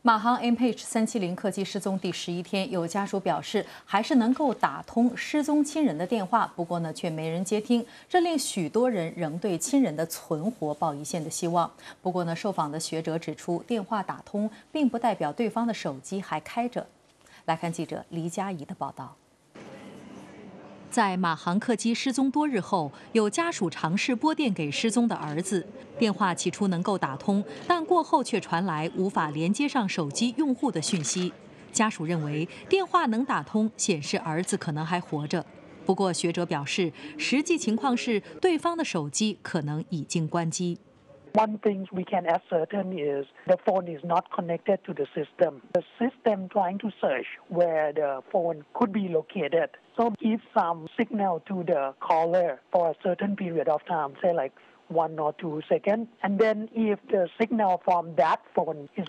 马航 MH370 客机失踪第11天，有家属表示还是能够打通失踪亲人的电话，不过呢却没人接听，这令许多人仍对亲人的存活抱一线的希望。不过呢，受访的学者指出，电话打通并不代表对方的手机还开着。来看记者黎佳怡的报道。在马航客机失踪多日后，有家属尝试拨电给失踪的儿子，电话起初能够打通，但过后却传来无法连接上手机用户的讯息。家属认为电话能打通，显示儿子可能还活着。不过学者表示，实际情况是对方的手机可能已经关机。 One thing we can ascertain is the phone is not connected to the system. The system trying to search where the phone could be located. So give some signal to the caller for a certain period of time, say like 1 or 2 seconds. And then if the signal from that phone is